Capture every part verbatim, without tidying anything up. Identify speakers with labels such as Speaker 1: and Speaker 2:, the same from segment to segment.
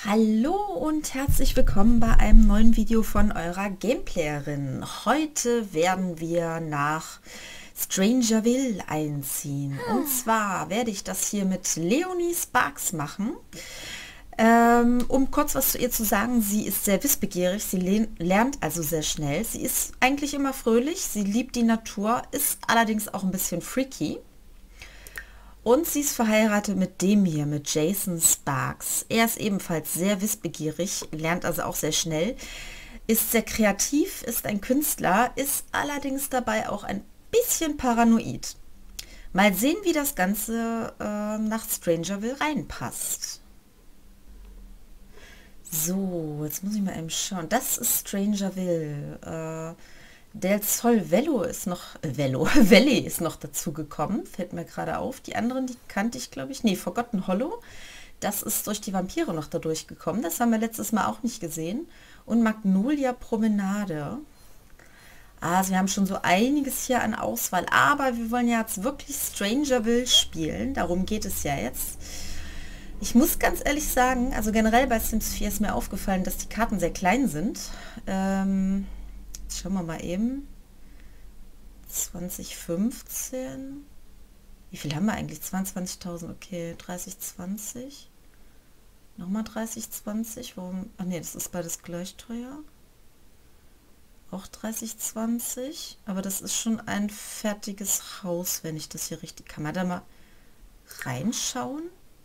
Speaker 1: Hallo und herzlich willkommen bei einem neuen Video von eurer Gameplayerin. Heute werden wir nach Strangerville einziehen. Und zwar werde ich das hier mit Leonie Sparks machen. Ähm, um kurz was zu ihr zu sagen, sie ist sehr wissbegierig, sie lernt also sehr schnell. Sie ist eigentlich immer fröhlich, sie liebt die Natur, ist allerdings auch ein bisschen freaky. Und sie ist verheiratet mit dem hier, mit Jason Sparks. Er ist ebenfalls sehr wissbegierig, lernt also auch sehr schnell, ist sehr kreativ, ist ein Künstler, ist allerdings dabei auch ein bisschen paranoid. Mal sehen, wie das Ganze äh, nach Strangerville reinpasst. So, jetzt muss ich mal eben schauen. Das ist Strangerville. Äh, Del Sol Velo ist noch, äh, Velo, Valley ist noch dazu gekommen, fällt mir gerade auf. Die anderen, die kannte ich, glaube ich, nee, Forgotten Hollow, das ist durch die Vampire noch dadurch gekommen. Das haben wir letztes Mal auch nicht gesehen. Und Magnolia Promenade. Also wir haben schon so einiges hier an Auswahl, aber wir wollen ja jetzt wirklich Strangerville spielen, darum geht es ja jetzt. Ich muss ganz ehrlich sagen, also generell bei Sims vier ist mir aufgefallen, dass die Karten sehr klein sind. Ähm... Schauen wir mal eben. zwanzig fünfzehn. Wie viel haben wir eigentlich? zweiundzwanzigtausend. Okay, dreißig zwanzig. Nochmal dreißig zwanzig. Warum? Ach nee, das ist beides gleich teuer. Auch dreißig zwanzig. Aber das ist schon ein fertiges Haus, wenn ich das hier richtig... Kann man da mal reinschauen?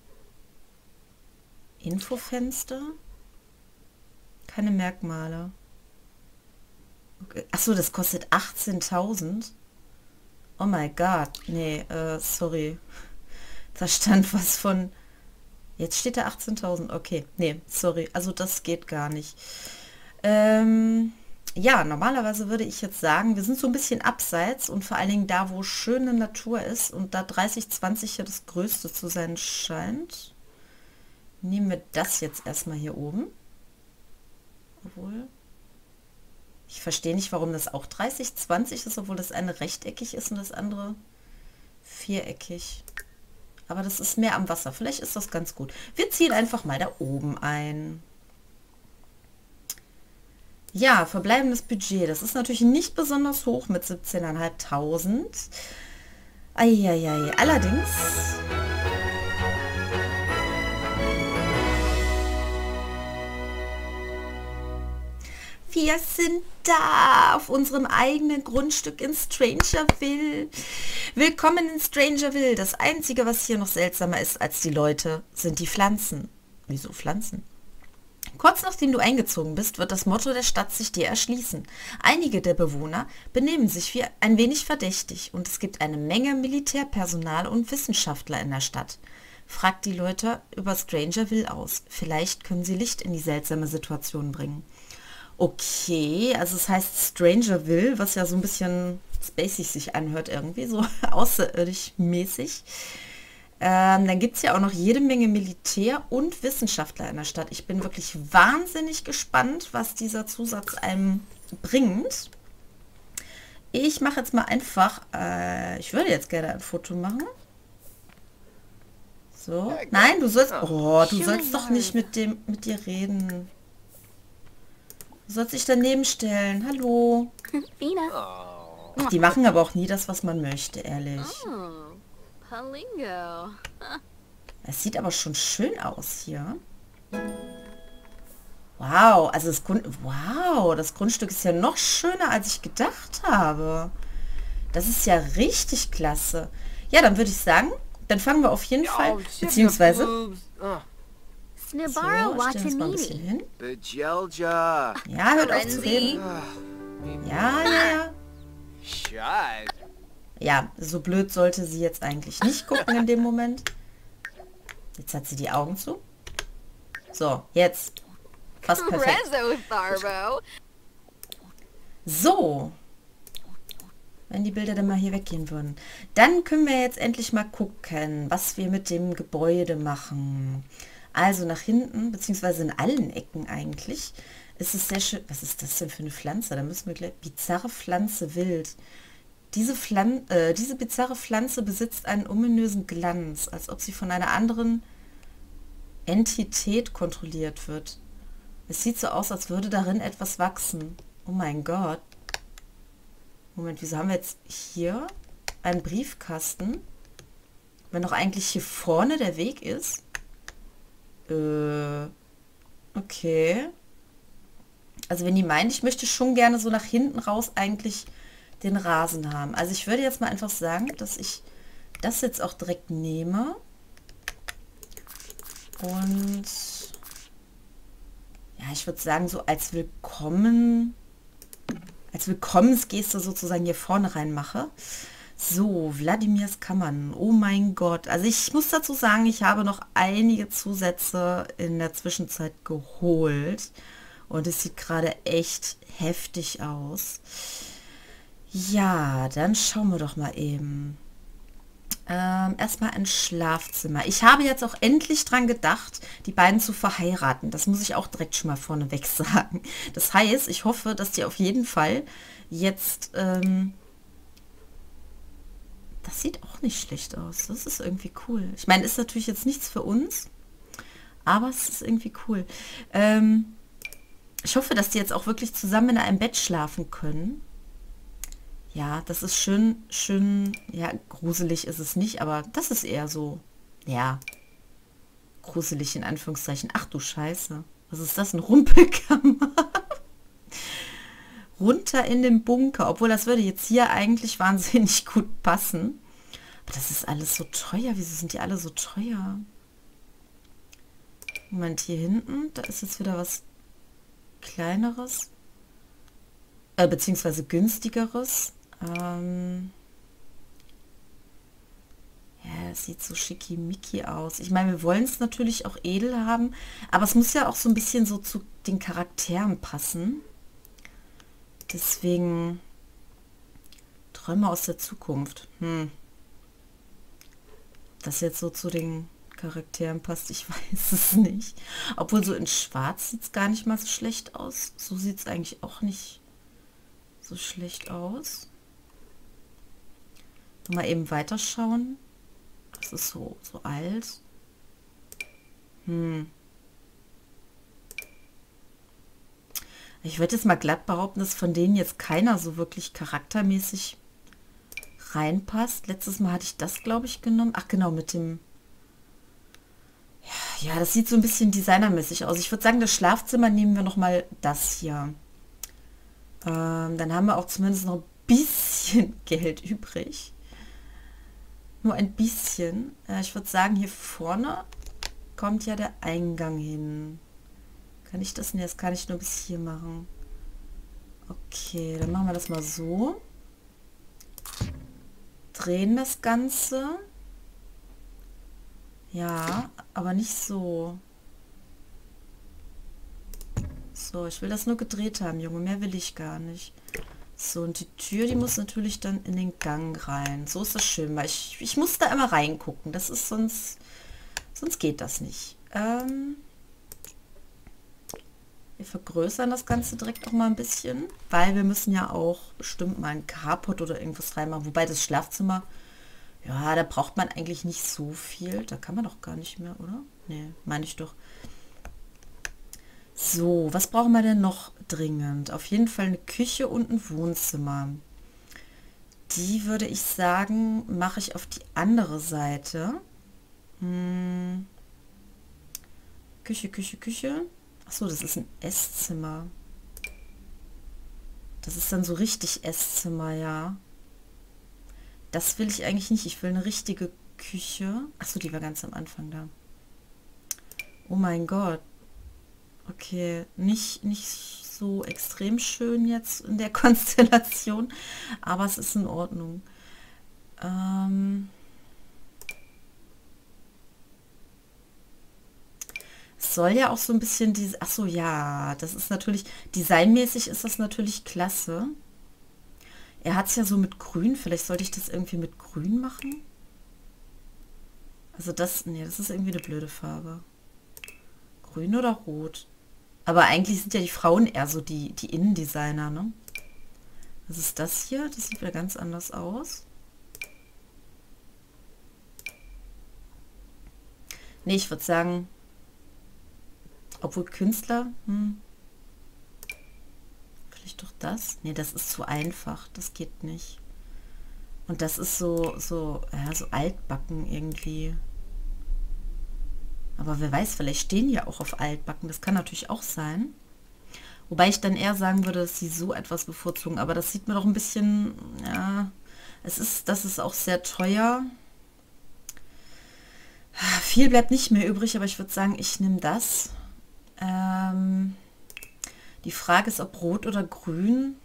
Speaker 1: Infofenster? Keine Merkmale. Okay. Achso, das kostet achtzehntausend. Oh mein Gott. Nee, äh, sorry. Da stand was von... Jetzt steht da achtzehntausend. Okay, nee, sorry. Also das geht gar nicht. Ähm, ja, normalerweise würde ich jetzt sagen, wir sind so ein bisschen abseits und vor allen Dingen da, wo schöne Natur ist und da dreißig zwanzig ja das Größte zu sein scheint. Nehmen wir das jetzt erstmal hier oben. Obwohl... Ich verstehe nicht, warum das auch dreißig zwanzig ist, obwohl das eine rechteckig ist und das andere viereckig. Aber das ist mehr am Wasser. Vielleicht ist das ganz gut. Wir ziehen einfach mal da oben ein. Ja, verbleibendes Budget. Das ist natürlich nicht besonders hoch mit siebzehntausendfünfhundert. Eieiei. Allerdings... Wir sind da auf unserem eigenen Grundstück in Strangerville. Willkommen in Strangerville. Das Einzige, was hier noch seltsamer ist als die Leute, sind die Pflanzen. Wieso Pflanzen? Kurz nachdem du eingezogen bist, wird das Motto der Stadt sich dir erschließen. Einige der Bewohner benehmen sich wie ein wenig verdächtig und es gibt eine Menge Militärpersonal und Wissenschaftler in der Stadt. Fragt die Leute über Strangerville aus. Vielleicht können sie Licht in die seltsame Situation bringen. Okay, also es heißt Strangerville, was ja so ein bisschen spacig sich anhört irgendwie, so außerirdisch mäßig. Ähm, dann gibt es ja auch noch jede Menge Militär und Wissenschaftler in der Stadt. Ich bin wirklich wahnsinnig gespannt, was dieser Zusatz einem bringt. Ich mache jetzt mal einfach, äh, ich würde jetzt gerne ein Foto machen. So, nein, du sollst, oh, du sollst doch nicht mit dem, mit dir reden. Du sollst dich daneben stellen. Hallo. Ach, die machen aber auch nie das, was man möchte, ehrlich. Es sieht aber schon schön aus hier. Wow, also das Grund wow, das Grundstück ist ja noch schöner, als ich gedacht habe. Das ist ja richtig klasse. Ja, dann würde ich sagen, dann fangen wir auf jeden Fall, beziehungsweise... So, stellen uns mal ein bisschen hin. Ja, hört auf zu reden. Ja, ja, ja. Ja, so blöd sollte sie jetzt eigentlich nicht gucken in dem Moment. Jetzt hat sie die Augen zu. So, jetzt. Fast perfekt. So. Wenn die Bilder dann mal hier weggehen würden. Dann können wir jetzt endlich mal gucken, was wir mit dem Gebäude machen. Also nach hinten, beziehungsweise in allen Ecken eigentlich, ist es sehr schön. Was ist das denn für eine Pflanze? Da müssen wir gleich... Bizarre Pflanze wild. Diese, Pflan äh, diese bizarre Pflanze besitzt einen ominösen Glanz, als ob sie von einer anderen Entität kontrolliert wird. Es sieht so aus, als würde darin etwas wachsen. Oh mein Gott. Moment, wieso haben wir jetzt hier einen Briefkasten? Wenn doch eigentlich hier vorne der Weg ist. Äh, okay. Also wenn die meinen, ich möchte schon gerne so nach hinten raus eigentlich den Rasen haben. Also ich würde jetzt mal einfach sagen, dass ich das jetzt auch direkt nehme. Und ja, ich würde sagen, so als Willkommen, als Willkommensgeste sozusagen hier vorne rein mache. So, Wladimirs Kammern. Oh mein Gott. Also ich muss dazu sagen, ich habe noch einige Zusätze in der Zwischenzeit geholt. Und es sieht gerade echt heftig aus. Ja, dann schauen wir doch mal eben. Ähm, erstmal ein Schlafzimmer. Ich habe jetzt auch endlich dran gedacht, die beiden zu verheiraten. Das muss ich auch direkt schon mal vorneweg sagen. Das heißt, ich hoffe, dass die auf jeden Fall jetzt... Ähm, das sieht auch nicht schlecht aus. Das ist irgendwie cool. Ich meine, ist natürlich jetzt nichts für uns, aber es ist irgendwie cool. Ähm, ich hoffe, dass die jetzt auch wirklich zusammen in einem Bett schlafen können. Ja, das ist schön, schön, ja, gruselig ist es nicht, aber das ist eher so, ja, gruselig in Anführungszeichen. Ach du Scheiße, was ist das, ein Rumpelkammer? Runter in den Bunker, obwohl das würde jetzt hier eigentlich wahnsinnig gut passen. Aber das ist alles so teuer, wieso sind die alle so teuer? Moment, hier hinten, da ist jetzt wieder was Kleineres, äh, beziehungsweise günstigeres. Ähm ja, es sieht so schickimicki aus. Ich meine, wir wollen es natürlich auch edel haben, aber es muss ja auch so ein bisschen so zu den Charakteren passen. Deswegen Träume aus der Zukunft. Hm. Das jetzt so zu den Charakteren passt, ich weiß es nicht. Obwohl so in Schwarz sieht es gar nicht mal so schlecht aus. So sieht es eigentlich auch nicht so schlecht aus. Mal eben weiterschauen. Das ist so, so alt. Hm. Ich würde jetzt mal glatt behaupten, dass von denen jetzt keiner so wirklich charaktermäßig reinpasst. Letztes Mal hatte ich das, glaube ich, genommen. Ach genau, mit dem... Ja, ja, das sieht so ein bisschen designermäßig aus. Ich würde sagen, das Schlafzimmer nehmen wir noch mal das hier. Ähm, dann haben wir auch zumindest noch ein bisschen Geld übrig. Nur ein bisschen. Äh, ich würde sagen, hier vorne kommt ja der Eingang hin. Kann ich das? Ne, das kann ich nur bis hier machen. Okay, dann machen wir das mal so. Drehen das Ganze. Ja, aber nicht so. So, ich will das nur gedreht haben, Junge. Mehr will ich gar nicht. So, und die Tür, die muss natürlich dann in den Gang rein. So ist das schön, weil ich, ich muss da immer reingucken. Das ist sonst... Sonst geht das nicht. Ähm... Wir vergrößern das Ganze direkt auch mal ein bisschen, weil wir müssen ja auch bestimmt mal ein Carport oder irgendwas reinmachen. Wobei das Schlafzimmer, ja, da braucht man eigentlich nicht so viel. Da kann man doch gar nicht mehr, oder? Nee, meine ich doch. So, was brauchen wir denn noch dringend? Auf jeden Fall eine Küche und ein Wohnzimmer. Die würde ich sagen, mache ich auf die andere Seite. Hm. Küche, Küche, Küche. Achso, das ist ein Esszimmer. Das ist dann so richtig Esszimmer, ja. Das will ich eigentlich nicht. Ich will eine richtige Küche. Achso, die war ganz am Anfang da. Oh mein Gott. Okay, nicht, nicht so extrem schön jetzt in der Konstellation, aber es ist in Ordnung. Ähm... Soll ja auch so ein bisschen diese... Ach so, ja, das ist natürlich... Designmäßig ist das natürlich klasse. Er hat es ja so mit Grün. Vielleicht sollte ich das irgendwie mit Grün machen. Also das... Nee, das ist irgendwie eine blöde Farbe. Grün oder Rot? Aber eigentlich sind ja die Frauen eher so die, die Innendesigner, ne? Was ist das hier? Das sieht wieder ganz anders aus. Nee, ich würde sagen... Obwohl Künstler, hm, vielleicht doch das? Nee, das ist zu einfach. Das geht nicht. Und das ist so, so, ja, so altbacken irgendwie. Aber wer weiß, vielleicht stehen die ja auch auf altbacken. Das kann natürlich auch sein. Wobei ich dann eher sagen würde, dass sie so etwas bevorzugen. Aber das sieht mir doch ein bisschen, ja, es ist, das ist auch sehr teuer. Viel bleibt nicht mehr übrig, aber ich würde sagen, ich nehme das. Ähm, die Frage ist, ob rot oder grün.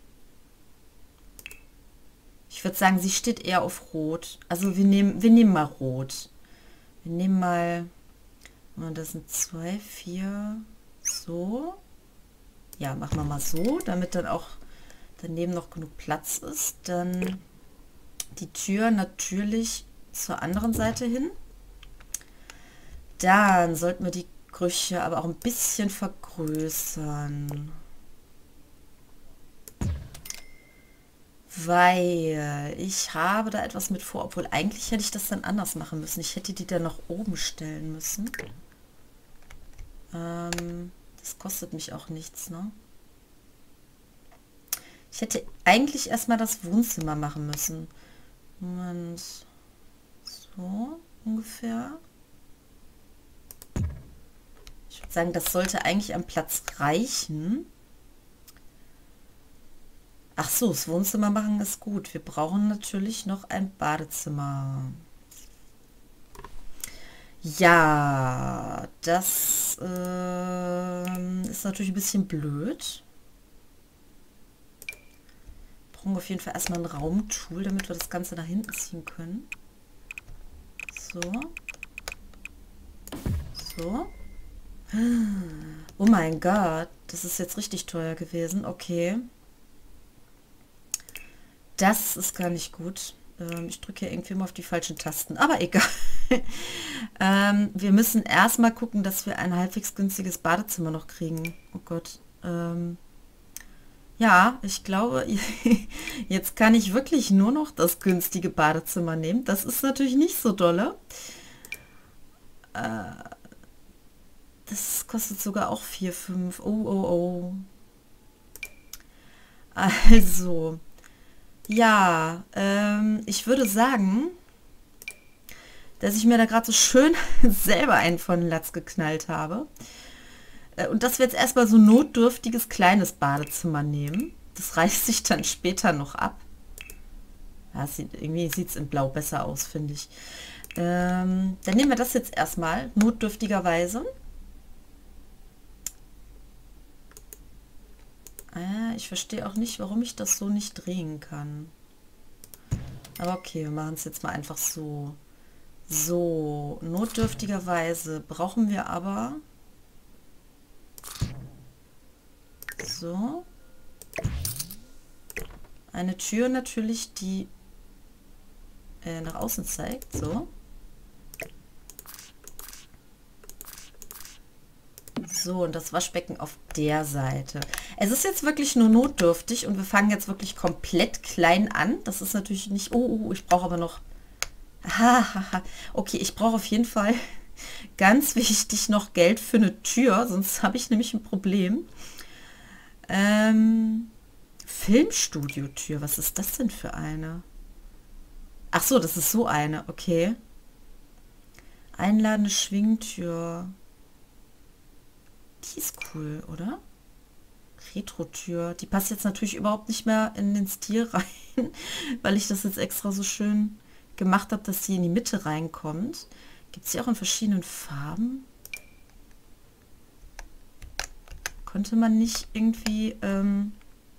Speaker 1: Ich würde sagen, sie steht eher auf rot. Also wir nehmen, wir nehmen mal rot. Wir nehmen mal, das sind zwei, vier, so. Ja, machen wir mal so, damit dann auch daneben noch genug Platz ist. Dann die Tür natürlich zur anderen Seite hin. Dann sollten wir die Gerüche aber auch ein bisschen vergrößern. Weil ich habe da etwas mit vor, obwohl eigentlich hätte ich das dann anders machen müssen. Ich hätte die dann nach oben stellen müssen. Ähm, das kostet mich auch nichts, ne? Ich hätte eigentlich erstmal das Wohnzimmer machen müssen. Moment. So ungefähr. Ich würde sagen, das sollte eigentlich am Platz reichen. Ach so, das Wohnzimmer machen ist gut. Wir brauchen natürlich noch ein Badezimmer. Ja, das äh, ist natürlich ein bisschen blöd. Brauchen wir auf jeden Fall erstmal ein Raumtool, damit wir das Ganze nach hinten ziehen können. So. So. Oh mein Gott, das ist jetzt richtig teuer gewesen. Okay. Das ist gar nicht gut. Ähm, ich drücke hier irgendwie immer auf die falschen Tasten, aber egal. ähm, wir müssen erstmal gucken, dass wir ein halbwegs günstiges Badezimmer noch kriegen. Oh Gott. Ähm, ja, ich glaube, jetzt kann ich wirklich nur noch das günstige Badezimmer nehmen. Das ist natürlich nicht so dolle. Äh, das kostet sogar auch vier, fünf. Oh, oh, oh. Also... Ja, ähm, ich würde sagen, dass ich mir da gerade so schön selber einen von den Latz geknallt habe. Äh, und dass wir jetzt erstmal so ein notdürftiges kleines Badezimmer nehmen. Das reißt sich dann später noch ab. Ja, sieht, irgendwie sieht es in Blau besser aus, finde ich. Ähm, dann nehmen wir das jetzt erstmal, notdürftigerweise. Ich verstehe auch nicht, warum ich das so nicht drehen kann. Aber okay, wir machen es jetzt mal einfach so. So, notdürftigerweise brauchen wir aber... So. Eine Tür natürlich, die äh, nach außen zeigt. So. So, und das Waschbecken auf der Seite. Es ist jetzt wirklich nur notdürftig und wir fangen jetzt wirklich komplett klein an. Das ist natürlich nicht... Oh, oh, ich brauche aber noch... Okay, ich brauche auf jeden Fall ganz wichtig noch Geld für eine Tür, sonst habe ich nämlich ein Problem. Ähm, Filmstudio-Tür, was ist das denn für eine? Ach so, das ist so eine, okay. Einladende Schwingtür. Die ist cool, oder? Retro-Tür. Die passt jetzt natürlich überhaupt nicht mehr in den Stil rein, weil ich das jetzt extra so schön gemacht habe, dass sie in die Mitte reinkommt. Gibt es sie auch in verschiedenen Farben? Konnte man nicht irgendwie... Ähm,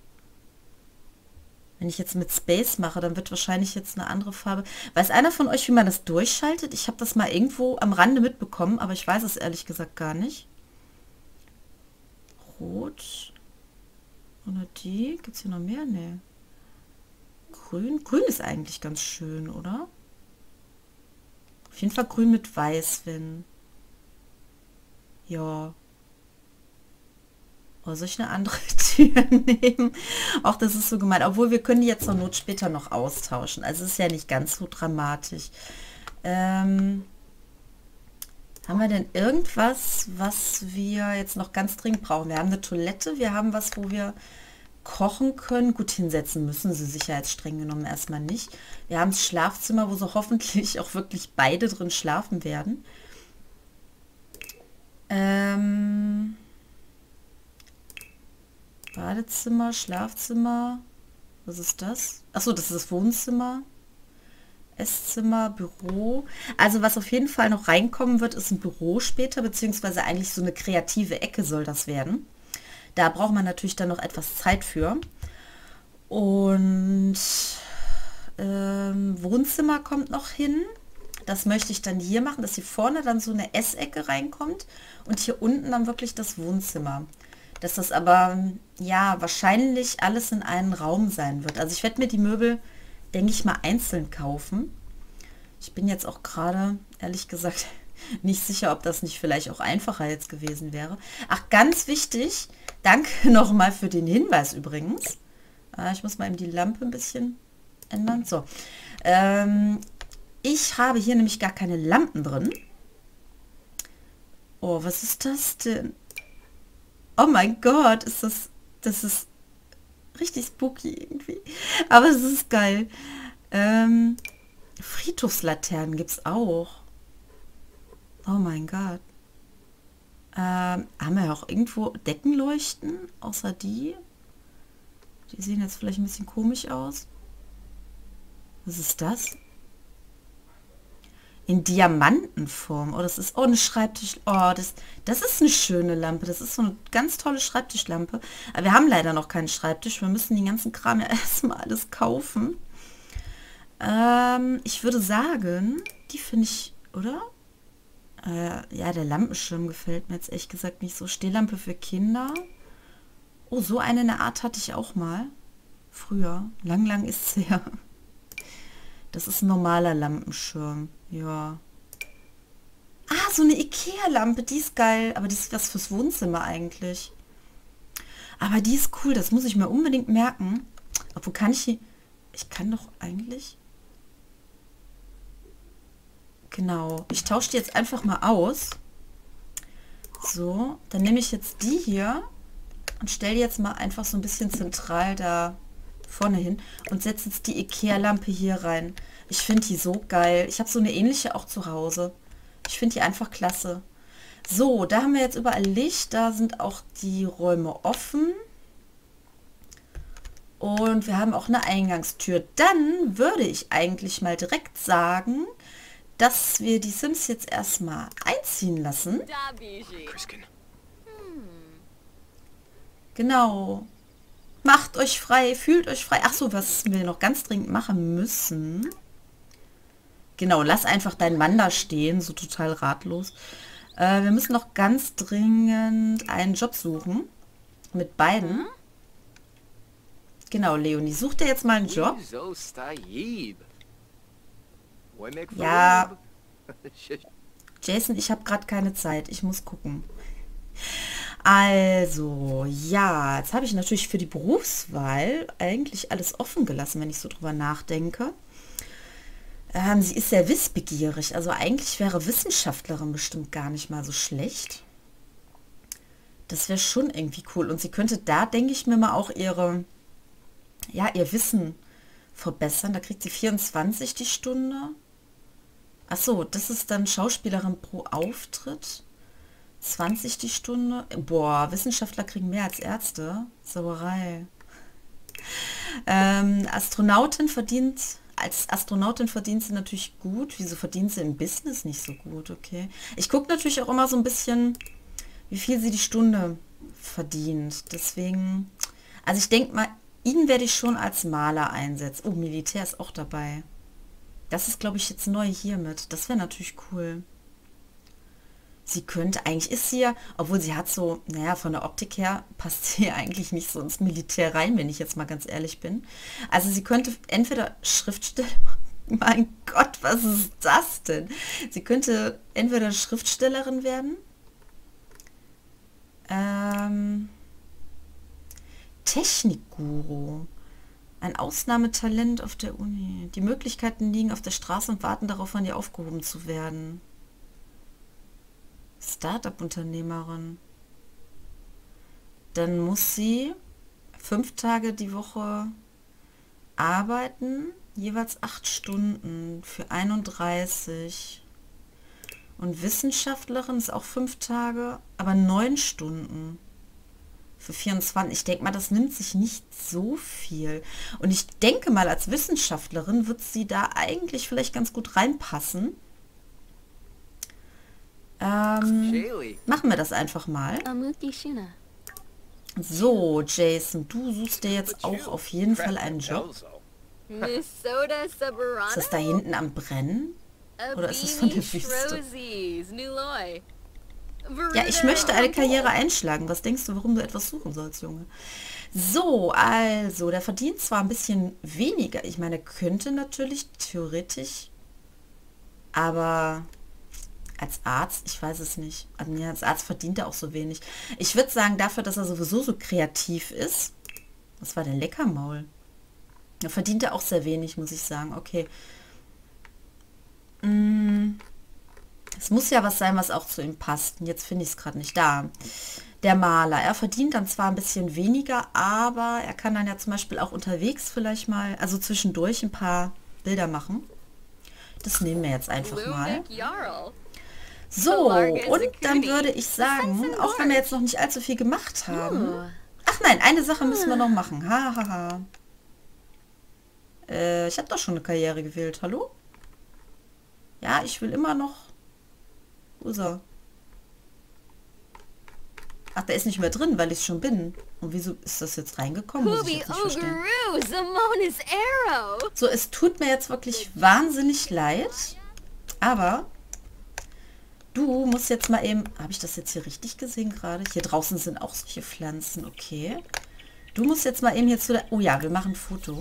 Speaker 1: wenn ich jetzt mit Space mache, dann wird wahrscheinlich jetzt eine andere Farbe. Weiß einer von euch, wie man das durchschaltet? Ich habe das mal irgendwo am Rande mitbekommen, aber ich weiß es ehrlich gesagt gar nicht. Rot. Oder die? Gibt es hier noch mehr? Nee. Grün. Grün ist eigentlich ganz schön, oder? Auf jeden Fall grün mit weiß, wenn... Ja. Oder soll ich eine andere Tür nehmen? Auch das ist so gemein. Obwohl, wir können die jetzt zur Not später noch austauschen. Also es ist ja nicht ganz so dramatisch. Ähm... Haben wir denn irgendwas, was wir jetzt noch ganz dringend brauchen? Wir haben eine Toilette, wir haben was, wo wir kochen können. Gut, hinsetzen müssen sie sich ja jetzt streng genommen erstmal nicht. Wir haben das Schlafzimmer, wo sie hoffentlich auch wirklich beide drin schlafen werden. Ähm, Badezimmer, Schlafzimmer. Was ist das? Achso, das ist das Wohnzimmer. Esszimmer, Büro. Also was auf jeden Fall noch reinkommen wird, ist ein Büro später, beziehungsweise eigentlich so eine kreative Ecke soll das werden. Da braucht man natürlich dann noch etwas Zeit für. Und ähm, Wohnzimmer kommt noch hin. Das möchte ich dann hier machen, dass hier vorne dann so eine Essecke reinkommt und hier unten dann wirklich das Wohnzimmer. Dass das aber, ja, wahrscheinlich alles in einem Raum sein wird. Also ich werde mir die Möbel, denke ich mal, einzeln kaufen. Ich bin jetzt auch gerade, ehrlich gesagt, nicht sicher, ob das nicht vielleicht auch einfacher jetzt gewesen wäre. Ach, ganz wichtig, danke nochmal für den Hinweis übrigens. Ah, ich muss mal eben die Lampe ein bisschen ändern. So, ähm, ich habe hier nämlich gar keine Lampen drin. Oh, was ist das denn? Oh mein Gott, ist das, das ist richtig spooky irgendwie. Aber es ist geil. Ähm, Friedhofslaternen gibt es auch. Oh mein Gott. Ähm, haben wir ja auch irgendwo Deckenleuchten, außer die? Die sehen jetzt vielleicht ein bisschen komisch aus. Was ist das? In Diamantenform. Oh, das ist... Oh, eine Schreibtisch... Oh, das, das ist eine schöne Lampe. Das ist so eine ganz tolle Schreibtischlampe. Aber wir haben leider noch keinen Schreibtisch. Wir müssen den ganzen Kram ja erstmal alles kaufen. Ähm, ich würde sagen, die finde ich... Oder? Äh, ja, der Lampenschirm gefällt mir jetzt ehrlich gesagt nicht so. Stehlampe für Kinder. Oh, so eine in der Art hatte ich auch mal. Früher. Lang, lang ist es her. Das ist ein normaler Lampenschirm. Ja. Ah, so eine Ikea-Lampe. Die ist geil. Aber die ist was fürs Wohnzimmer eigentlich. Aber die ist cool. Das muss ich mir unbedingt merken. Obwohl kann ich die... Ich kann doch eigentlich... Genau. Ich tausche die jetzt einfach mal aus. So. Dann nehme ich jetzt die hier und stelle die jetzt mal einfach so ein bisschen zentral da vorne hin und setze jetzt die Ikea-Lampe hier rein. Ich finde die so geil. Ich habe so eine ähnliche auch zu Hause. Ich finde die einfach klasse. So, da haben wir jetzt überall Licht. Da sind auch die Räume offen. Und wir haben auch eine Eingangstür. Dann würde ich eigentlich mal direkt sagen, dass wir die Sims jetzt erstmal einziehen lassen. Genau. Macht euch frei, fühlt euch frei. Ach so, was wir noch ganz dringend machen müssen. Genau, lass einfach deinen Mann da stehen, so total ratlos. Äh, wir müssen noch ganz dringend einen Job suchen. Mit beiden. Genau, Leonie, such dir jetzt mal einen Job. Ja. Jason, ich habe gerade keine Zeit. Ich muss gucken. Also, ja, jetzt habe ich natürlich für die Berufswahl eigentlich alles offen gelassen, wenn ich so drüber nachdenke. Ähm, sie ist sehr wissbegierig. Also eigentlich wäre Wissenschaftlerin bestimmt gar nicht mal so schlecht. Das wäre schon irgendwie cool. Und sie könnte da, denke ich mir mal, auch ihre, ja, ihr Wissen verbessern. Da kriegt sie vierundzwanzig die Stunde. Ach so, das ist dann Schauspielerin pro Auftritt. zwanzig die Stunde. Boah, Wissenschaftler kriegen mehr als Ärzte. Sauerei. Ähm, Astronautin verdient, als Astronautin verdient sie natürlich gut. Wieso verdient sie im Business nicht so gut? Okay. Ich gucke natürlich auch immer so ein bisschen, wie viel sie die Stunde verdient. Deswegen, also ich denke mal, ihn werde ich schon als Maler einsetzen. Oh, Militär ist auch dabei. Das ist, glaube ich, jetzt neu hiermit. Das wäre natürlich cool. Sie könnte, eigentlich ist sie ja, obwohl sie hat so, naja, von der Optik her passt sie eigentlich nicht so ins Militär rein, wenn ich jetzt mal ganz ehrlich bin. Also sie könnte entweder Schriftsteller, mein Gott, was ist das denn? Sie könnte entweder Schriftstellerin werden, ähm, Technikguru, ein Ausnahmetalent auf der Uni. Die Möglichkeiten liegen auf der Straße und warten darauf, an ihr aufgehoben zu werden. Start-up-Unternehmerin. Dann muss sie fünf Tage die Woche arbeiten, jeweils acht Stunden für einunddreißig. Und Wissenschaftlerin ist auch fünf Tage, aber neun Stunden für vierundzwanzig. Ich denke mal, das nimmt sich nicht so viel. Und ich denke mal, als Wissenschaftlerin wird sie da eigentlich vielleicht ganz gut reinpassen. Ähm, machen wir das einfach mal. So, Jason, du suchst dir jetzt auch auf jeden Fall einen Job. Ist das da hinten am Brennen? Oder ist es von der Wüste? Ja, ich möchte eine Karriere einschlagen. Was denkst du, warum du etwas suchen sollst, Junge? So, also, der verdient zwar ein bisschen weniger. Ich meine, könnte natürlich theoretisch, aber als Arzt, ich weiß es nicht. Also, ja, als Arzt verdient er auch so wenig. Ich würde sagen, dafür, dass er sowieso so kreativ ist. Was war denn Leckermaul? Da verdient er auch sehr wenig, muss ich sagen. Okay. Es muss ja was sein, was auch zu ihm passt. Und jetzt finde ich es gerade nicht da. Der Maler. Er verdient dann zwar ein bisschen weniger, aber er kann dann ja zum Beispiel auch unterwegs vielleicht mal, also zwischendurch ein paar Bilder machen. Das nehmen wir jetzt einfach mal. So, und dann würde ich sagen, auch wenn wir jetzt noch nicht allzu viel gemacht haben. Ach nein, eine Sache müssen wir noch machen. Ha, ha, ha. Äh, ich habe doch schon eine Karriere gewählt. Hallo? Ja, ich will immer noch... Wo ist er? Ach, der ist nicht mehr drin, weil ich schon bin. Und wieso ist das jetzt reingekommen? Muss ich jetzt nicht verstehen. So, es tut mir jetzt wirklich wahnsinnig leid. Aber du musst jetzt mal eben... Habe ich das jetzt hier richtig gesehen gerade? Hier draußen sind auch solche Pflanzen. Okay. Du musst jetzt mal eben hier zu der... Oh ja, wir machen ein Foto.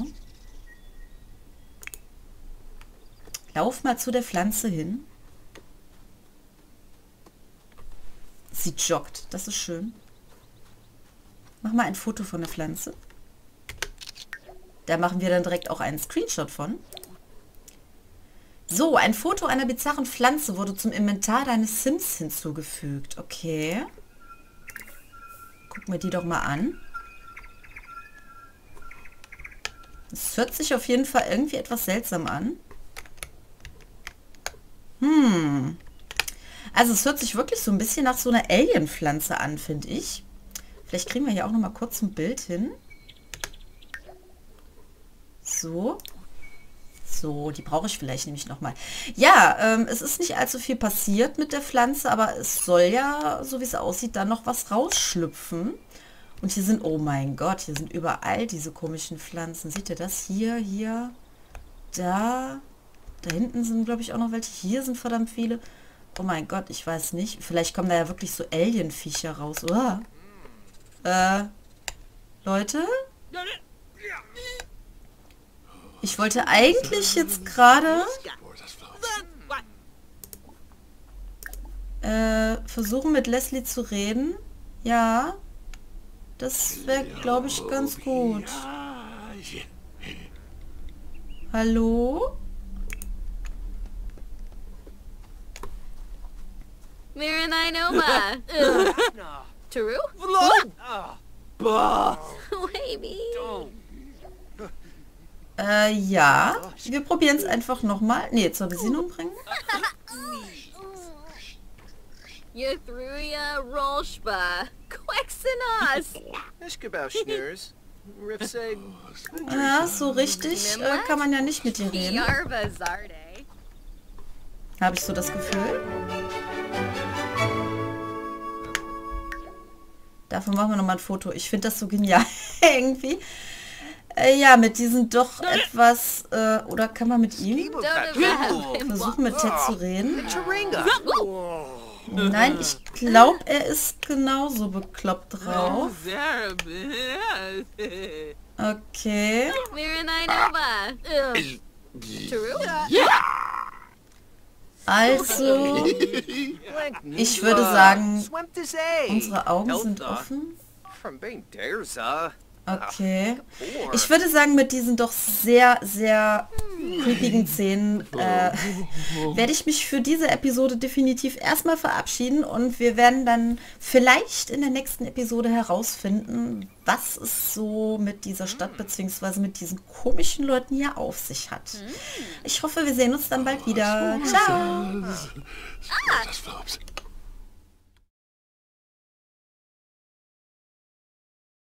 Speaker 1: Lauf mal zu der Pflanze hin. Sie joggt. Das ist schön. Mach mal ein Foto von der Pflanze. Da machen wir dann direkt auch einen Screenshot von. So, ein Foto einer bizarren Pflanze wurde zum Inventar deines Sims hinzugefügt. Okay. Guck mir die doch mal an. Es hört sich auf jeden Fall irgendwie etwas seltsam an. Hm. Also es hört sich wirklich so ein bisschen nach so einer Alien-Pflanze an, finde ich. Vielleicht kriegen wir hier auch noch mal kurz ein Bild hin. So. So, die brauche ich vielleicht nämlich noch mal. Ja, ähm, es ist nicht allzu viel passiert mit der Pflanze, aber es soll ja, so wie es aussieht, dann noch was rausschlüpfen. Und hier sind, oh mein Gott, hier sind überall diese komischen Pflanzen. Seht ihr das? Hier, hier, da... Da hinten sind, glaube ich, auch noch welche. Hier sind verdammt viele. Oh mein Gott, ich weiß nicht. Vielleicht kommen da ja wirklich so Alien-Viecher raus. Oder? Äh, Leute? Ich wollte eigentlich jetzt gerade äh, versuchen, mit Leslie zu reden. Ja, das wäre, glaube ich, ganz gut. Hallo?
Speaker 2: Miranoma. True? Baby.
Speaker 1: Äh, ja. Wir probieren es einfach nochmal. Ne, zur Besinnung bringen.
Speaker 2: Ythruia Rolshba. Quexenos.
Speaker 1: Ja, so richtig äh, kann man ja nicht mit dir reden. Habe ich so das Gefühl. Davon machen wir nochmal ein Foto. Ich finde das so genial irgendwie. Äh, ja, mit diesen doch etwas... Äh, oder kann man mit ihm versuchen, mit Ted zu reden? Nein, ich glaube, er ist genauso bekloppt drauf. Okay. Also, ich würde sagen, unsere Augen sind offen. Okay. Ich würde sagen, mit diesen doch sehr, sehr creepigen Szenen äh, werde ich mich für diese Episode definitiv erstmal verabschieden und wir werden dann vielleicht in der nächsten Episode herausfinden, was es so mit dieser Stadt bzw. mit diesen komischen Leuten hier auf sich hat. Ich hoffe, wir sehen uns dann bald wieder. Ciao!
Speaker 3: Phillips.